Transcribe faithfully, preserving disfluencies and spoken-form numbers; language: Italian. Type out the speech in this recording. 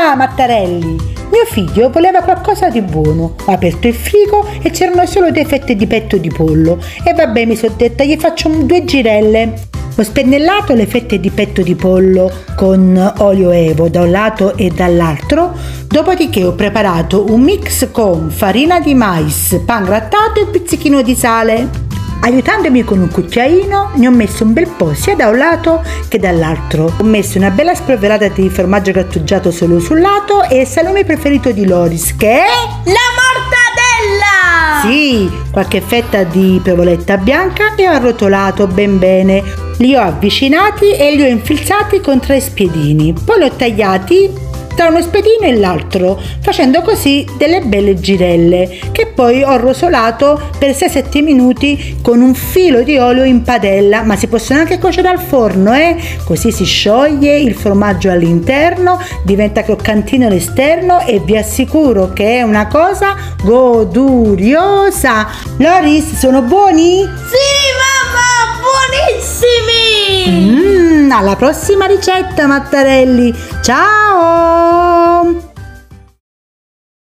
Ciao Mattarelli, mio figlio voleva qualcosa di buono. Ho aperto il frigo e c'erano solo due fette di petto di pollo. E vabbè, mi sono detta, gli faccio due girelle. Ho spennellato le fette di petto di pollo con olio evo da un lato e dall'altro, dopodiché ho preparato un mix con farina di mais, pan grattato e un pizzichino di sale. Aiutandomi con un cucchiaino ne ho messo un bel po' sia da un lato che dall'altro. Ho messo una bella spolverata di formaggio grattugiato solo sul lato e il salame preferito di Loris, che è la mortadella! Sì, qualche fetta di provoletta bianca e ho arrotolato ben bene. Li ho avvicinati e li ho infilzati con tre spiedini. Poi li ho tagliati tra uno spiedino e l'altro, facendo così delle belle girelle che poi ho rosolato per sei sette minuti con un filo di olio in padella, ma si possono anche cuocere al forno, eh? Così si scioglie il formaggio all'interno, diventa croccantino all'esterno e vi assicuro che è una cosa goduriosa. Loris, sono buoni? Sì, mamma, buonissimi! Mm, alla prossima ricetta, Mattarelli. Ciao!